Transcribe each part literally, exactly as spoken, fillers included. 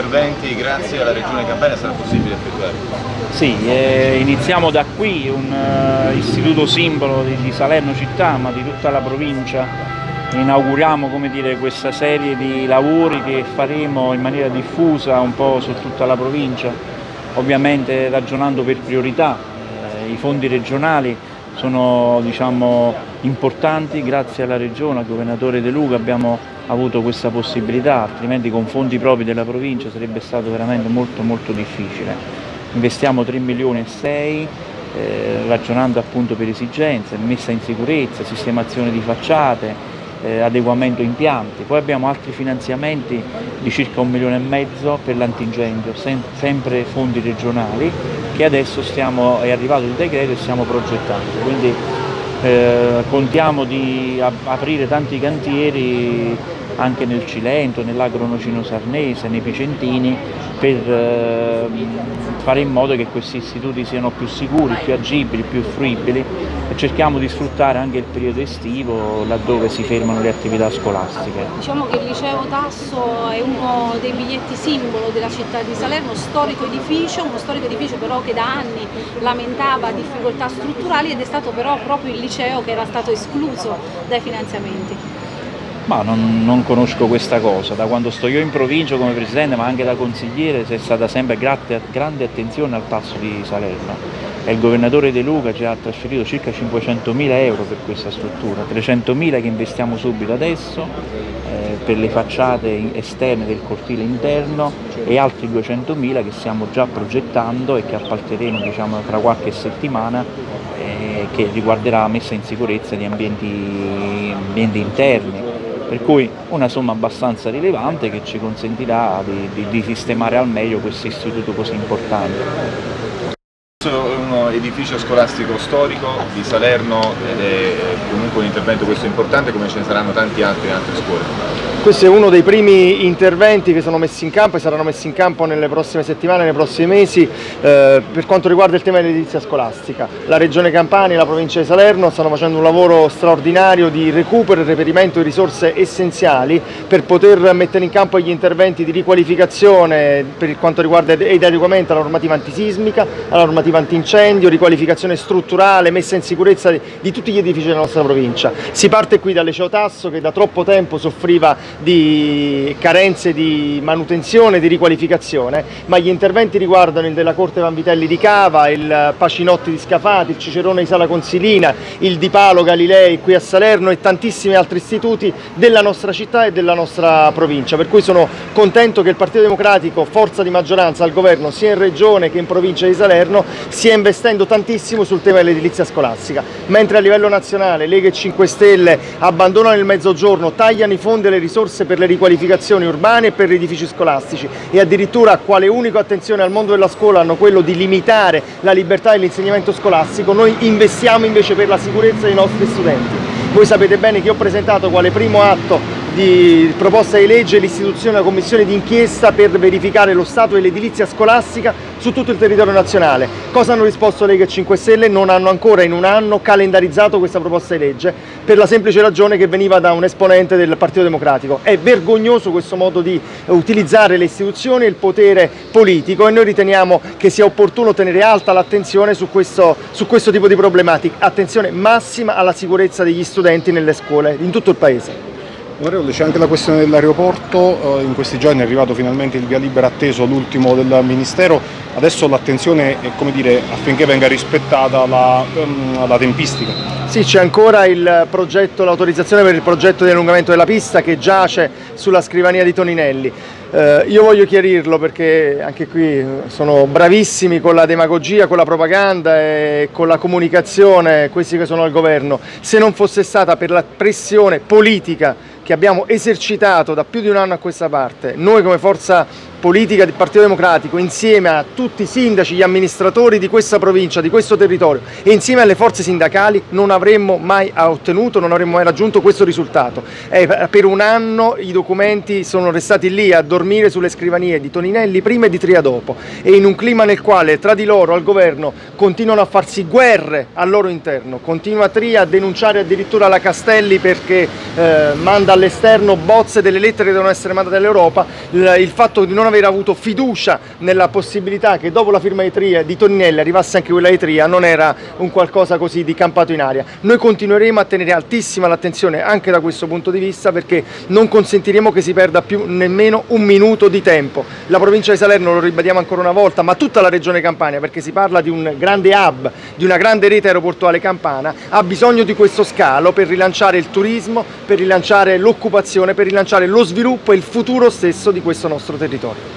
interventi grazie alla Regione Campania sarà possibile effettuare? Sì, eh, iniziamo da qui, un uh, istituto simbolo di, di Salerno città, ma di tutta la provincia. Inauguriamo, come dire, questa serie di lavori che faremo in maniera diffusa un po' su tutta la provincia, ovviamente ragionando per priorità. Eh, I fondi regionali sono, diciamo, importanti, grazie alla Regione, al Governatore De Luca abbiamo avuto questa possibilità, altrimenti con fondi propri della provincia sarebbe stato veramente molto molto difficile. Investiamo tre milioni e sei, eh, ragionando appunto per esigenze, messa in sicurezza, sistemazione di facciate, Eh, adeguamento impianti. Poi abbiamo altri finanziamenti di circa un milione e mezzo per l'antincendio, sem sempre fondi regionali, che adesso stiamo, è arrivato il decreto e stiamo progettando. Quindi eh, contiamo di ap aprire tanti cantieri anche nel Cilento, nell'Agro Nocino Sarnese, nei Picentini, per eh, fare in modo che questi istituti siano più sicuri, più agibili, più fruibili, e cerchiamo di sfruttare anche il periodo estivo laddove si fermano le attività scolastiche. Diciamo che il liceo Tasso è uno dei biglietti simbolo della città di Salerno, storico edificio, uno storico edificio però che da anni lamentava difficoltà strutturali, ed è stato però proprio il liceo che era stato escluso dai finanziamenti. Ma non, non conosco questa cosa, da quando sto io in provincia come presidente, ma anche da consigliere, c'è stata sempre grande, grande attenzione al Tasso di Salerno, e il Governatore De Luca ci ha trasferito circa cinquecentomila euro per questa struttura, trecentomila che investiamo subito adesso eh, per le facciate esterne del cortile interno, e altri duecentomila che stiamo già progettando e che appalteremo, diciamo, tra qualche settimana, eh, che riguarderà la messa in sicurezza di ambienti, ambienti interni. Per cui una somma abbastanza rilevante che ci consentirà di, di, di sistemare al meglio questo istituto così importante. Questo è un edificio scolastico storico di Salerno ed è comunque un intervento questo importante, come ce ne saranno tanti altri in altre scuole. Questo è uno dei primi interventi che sono messi in campo e saranno messi in campo nelle prossime settimane, nei prossimi mesi, eh, per quanto riguarda il tema dell'edilizia scolastica. La Regione Campania e la provincia di Salerno stanno facendo un lavoro straordinario di recupero e reperimento di risorse essenziali per poter mettere in campo gli interventi di riqualificazione per quanto riguarda ed adeguamento alla normativa antisismica, alla normativa antincendio, riqualificazione strutturale, messa in sicurezza di, di tutti gli edifici della nostra provincia. Si parte qui dal liceo Tasso, che da troppo tempo soffriva di carenze di manutenzione e di riqualificazione, ma gli interventi riguardano il della Corte Vanvitelli di Cava, il Pacinotti di Scafati, il Cicerone di Sala Consilina, il Di Palo Galilei qui a Salerno e tantissimi altri istituti della nostra città e della nostra provincia, per cui sono contento che il Partito Democratico, forza di maggioranza al governo sia in regione che in provincia di Salerno, stia investendo tantissimo sul tema dell'edilizia scolastica, mentre a livello nazionale Lega e cinque Stelle abbandonano il Mezzogiorno, tagliano i fondi e le risorse per le riqualificazioni urbane e per gli edifici scolastici, e addirittura quale unica attenzione al mondo della scuola hanno quello di limitare la libertà dell'insegnamento scolastico. Noi investiamo invece per la sicurezza dei nostri studenti. Voi sapete bene che ho presentato quale primo atto di proposta di legge l'istituzione della commissione d'inchiesta per verificare lo stato dell'edilizia scolastica su tutto il territorio nazionale. Cosa hanno risposto Lega e cinque Stelle? Non hanno ancora in un anno calendarizzato questa proposta di legge, per la semplice ragione che veniva da un esponente del Partito Democratico. È vergognoso questo modo di utilizzare le istituzioni e il potere politico, e noi riteniamo che sia opportuno tenere alta l'attenzione su questo, su questo tipo di problematiche. Attenzione massima alla sicurezza degli studenti nelle scuole in tutto il Paese. Onorevole, c'è anche la questione dell'aeroporto, in questi giorni è arrivato finalmente il via libera atteso, l'ultimo del Ministero, adesso l'attenzione è, come dire, affinché venga rispettata la, la tempistica. Sì, c'è ancora il progetto, l'autorizzazione per il progetto di allungamento della pista che giace sulla scrivania di Toninelli. Eh, io voglio chiarirlo perché anche qui sono bravissimi con la demagogia, con la propaganda e con la comunicazione questi che sono al governo. Se non fosse stata per la pressione politica che abbiamo esercitato da più di un anno a questa parte, noi come forza politica del Partito Democratico, insieme a tutti i sindaci, gli amministratori di questa provincia, di questo territorio e insieme alle forze sindacali, non avremmo mai ottenuto, non avremmo mai raggiunto questo risultato. Eh, per un anno i documenti sono restati lì a dormire sulle scrivanie di Toninelli prima e di Tria dopo, e in un clima nel quale tra di loro al governo continuano a farsi guerre al loro interno, continua Tria a denunciare addirittura la Castelli perché eh, manda all'esterno bozze delle lettere che devono essere mandate all'Europa, il, il fatto di non aver avuto fiducia nella possibilità che dopo la firma di, Tria, di Toninelli arrivasse anche quella di Tria non era un qualcosa così di campato in aria. Noi continueremo a tenere altissima l'attenzione anche da questo punto di vista, perché non consentiremo che si perda più nemmeno un minuto di tempo. La provincia di Salerno, lo ribadiamo ancora una volta, ma tutta la regione Campania, perché si parla di un grande hub, di una grande rete aeroportuale campana, ha bisogno di questo scalo per rilanciare il turismo, per rilanciare l'occupazione, per rilanciare lo sviluppo e il futuro stesso di questo nostro territorio.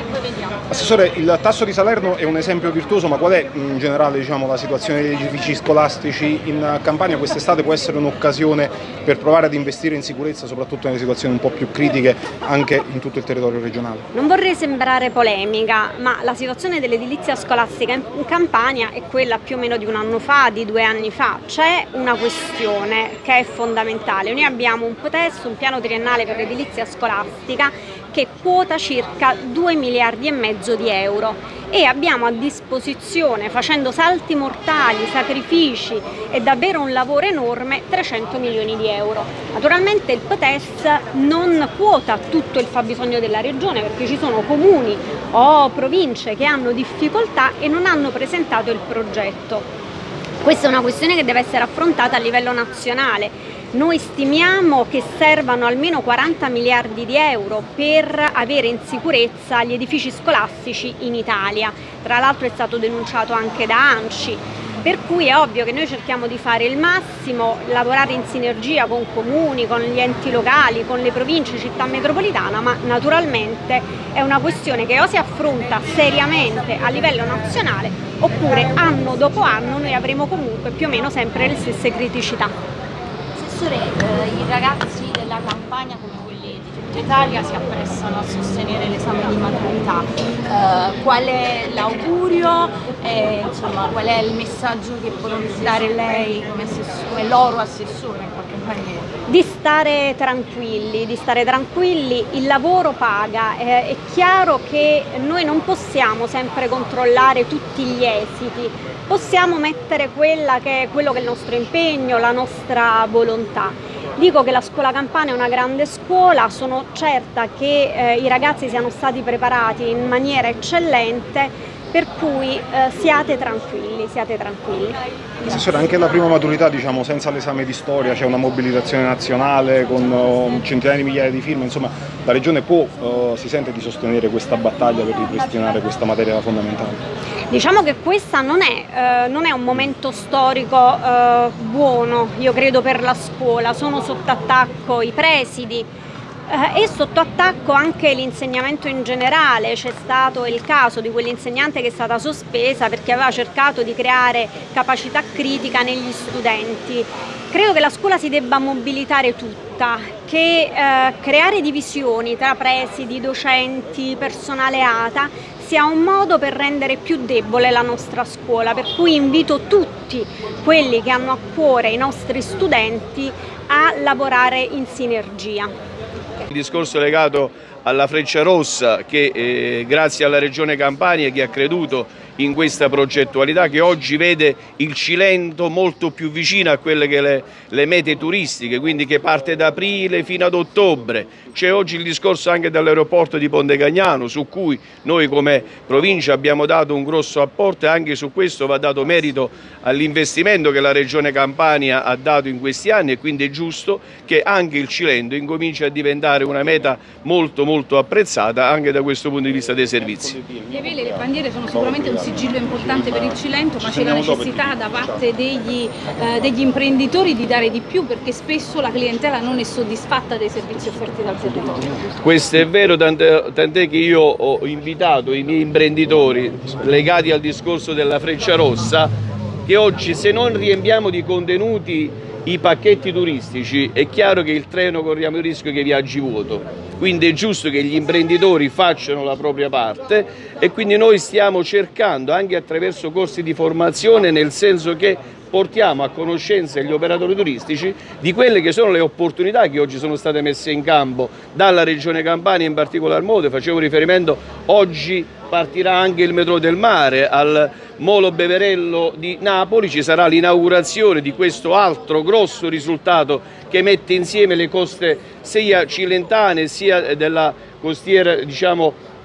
Assessore, il tasso di Salerno è un esempio virtuoso, ma qual è in generale, diciamo, la situazione degli edifici scolastici in Campania? Quest'estate può essere un'occasione per provare ad investire in sicurezza, soprattutto nelle situazioni un po' più critiche anche in tutto il territorio regionale. Non vorrei sembrare polemica, ma la situazione dell'edilizia scolastica in Campania è quella più o meno di un anno fa, di due anni fa. C'è una questione che è fondamentale. Noi abbiamo un P O T E S, un piano triennale per l'edilizia scolastica, che quota circa due miliardi e mezzo di euro e abbiamo a disposizione, facendo salti mortali, sacrifici e davvero un lavoro enorme, trecento milioni di euro. Naturalmente il P O T E S non quota tutto il fabbisogno della regione, perché ci sono comuni o province che hanno difficoltà e non hanno presentato il progetto. Questa è una questione che deve essere affrontata a livello nazionale. Noi stimiamo che servano almeno quaranta miliardi di euro per avere in sicurezza gli edifici scolastici in Italia. Tra l'altro è stato denunciato anche da ANCI, per cui è ovvio che noi cerchiamo di fare il massimo, lavorare in sinergia con comuni, con gli enti locali, con le province, città metropolitana, ma naturalmente è una questione che o si affronta seriamente a livello nazionale oppure anno dopo anno noi avremo comunque più o meno sempre le stesse criticità. Assessore, eh, i ragazzi della Campania come quelli di tutta Italia si apprestano a sostenere l'esame di maturità. Eh, qual è l'augurio e insomma, qual è il messaggio che può dare lei come, come loro assessore in qualche maniera? Di stare tranquilli, di stare tranquilli, il lavoro paga, eh, è chiaro che noi non possiamo sempre controllare tutti gli esiti, possiamo mettere quella che è quello che è il nostro impegno, la nostra volontà. Dico che la scuola Campania è una grande scuola, sono certa che eh, i ragazzi siano stati preparati in maniera eccellente, per cui eh, siate tranquilli, siate tranquilli. Assessore, anche la prima maturità, diciamo, senza l'esame di storia, c'è una mobilitazione nazionale con uh, centinaia di migliaia di firme, insomma la Regione può, uh, si sente di sostenere questa battaglia per ripristinare questa materia fondamentale? Diciamo che questa non è, eh, non è un momento storico eh, buono, io credo, per la scuola, sono sotto attacco i presidi, Eh, e sotto attacco anche l'insegnamento in generale. C'è stato il caso di quell'insegnante che è stata sospesa perché aveva cercato di creare capacità critica negli studenti. Credo che la scuola si debba mobilitare tutta, che eh, creare divisioni tra presidi, docenti, personale A T A sia un modo per rendere più debole la nostra scuola, per cui invito tutti quelli che hanno a cuore i nostri studenti a lavorare in sinergia. Il discorso legato alla Frecciarossa che eh, grazie alla Regione Campania che ha creduto in questa progettualità che oggi vede il Cilento molto più vicino a quelle che le, le mete turistiche, quindi che parte da aprile fino ad ottobre. C'è oggi il discorso anche dell'aeroporto di Ponte Cagnano su cui noi come provincia abbiamo dato un grosso apporto e anche su questo va dato merito all'investimento che la Regione Campania ha dato in questi anni e quindi è giusto che anche il Cilento incominci a diventare una meta molto molto apprezzata anche da questo punto di vista dei servizi. Le vele, le bandiere sono sicuramente un sigillo importante per il Cilento, ma c'è la necessità da parte degli, eh, degli imprenditori di dare di più, perché spesso la clientela non è soddisfatta dei servizi offerti dal territorio. Questo è vero, tant'è, tant'è che io ho invitato i miei imprenditori legati al discorso della Frecciarossa che oggi, se non riempiamo di contenuti i pacchetti turistici, è chiaro che il treno corriamo il rischio che viaggi vuoto. Quindi è giusto che gli imprenditori facciano la propria parte e quindi noi stiamo cercando anche attraverso corsi di formazione, nel senso che portiamo a conoscenza gli operatori turistici di quelle che sono le opportunità che oggi sono state messe in campo dalla Regione Campania in particolar modo. Facevo riferimento, oggi partirà anche il metro del mare al Molo Beverello di Napoli, ci sarà l'inaugurazione di questo altro grosso risultato che mette insieme le coste sia cilentane sia della costiera, diciamo,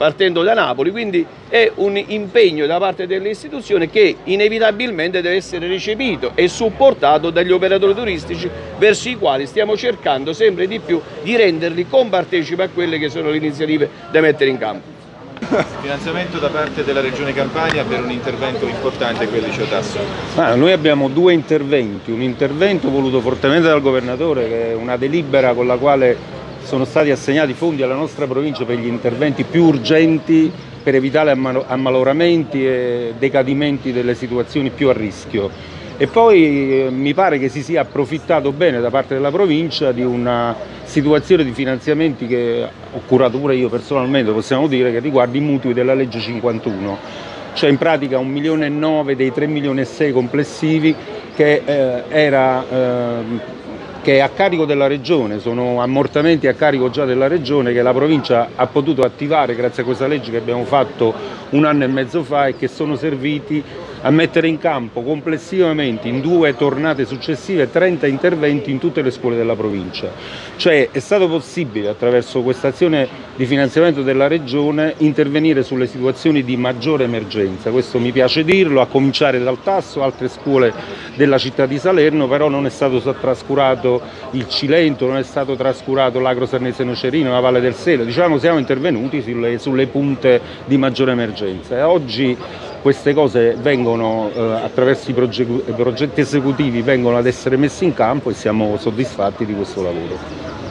partendo da Napoli, quindi è un impegno da parte delle istituzioni che inevitabilmente deve essere recepito e supportato dagli operatori turistici, verso i quali stiamo cercando sempre di più di renderli compartecipi a quelle che sono le iniziative da mettere in campo. Finanziamento da parte della Regione Campania per un intervento importante come il Liceo Tasso. Ah, noi abbiamo due interventi, un intervento voluto fortemente dal Governatore, che è una delibera con la quale sono stati assegnati fondi alla nostra provincia per gli interventi più urgenti per evitare ammaloramenti e decadimenti delle situazioni più a rischio. E poi eh, mi pare che si sia approfittato bene da parte della provincia di una situazione di finanziamenti che ho curato pure io personalmente, possiamo dire, che riguarda i mutui della legge cinquantuno, cioè in pratica un milione e nove dei tre milioni e sei complessivi che eh, era eh, che è a carico della Regione, sono ammortamenti a carico già della Regione che la provincia ha potuto attivare grazie a questa legge che abbiamo fatto un anno e mezzo fa e che sono serviti a mettere in campo complessivamente in due tornate successive trenta interventi in tutte le scuole della provincia. Cioè è stato possibile attraverso questa azione di finanziamento della Regione intervenire sulle situazioni di maggiore emergenza, questo mi piace dirlo, a cominciare dal Tasso, altre scuole della città di Salerno, però non è stato trascurato il Cilento, non è stato trascurato l'Agro Sarnese Nocerino, la Valle del Sele, diciamo siamo intervenuti sulle, sulle punte di maggiore emergenza e oggi queste cose vengono eh, attraverso i progetti, progetti esecutivi vengono ad essere messe in campo e siamo soddisfatti di questo lavoro.